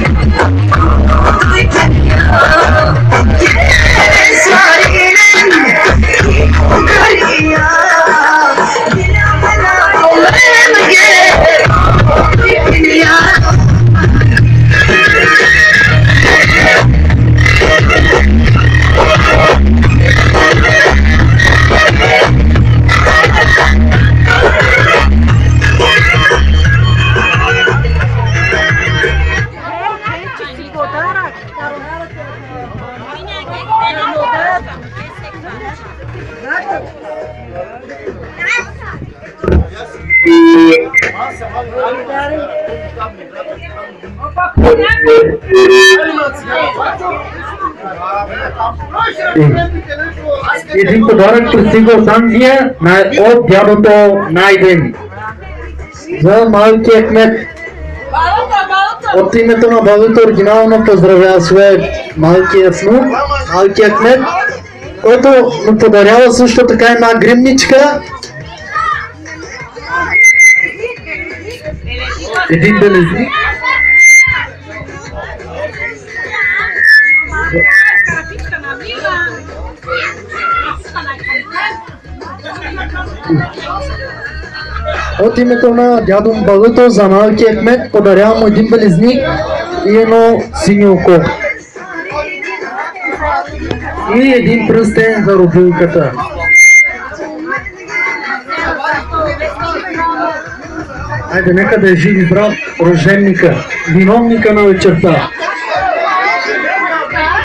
Един подарък пристига от Англия от дядото Найден за малкия кмет. От името на бабата оригинално поздравява своя малкия внук, малкия кмет, който му подарява също така една гримничка, един белезник. От името на дядо Балуто за малкия кмет подарявам му един белезник и едно синьо око. И един пръстен за родилката. Айде, нека да е жив и здрав рожденника, виновника на вечерта.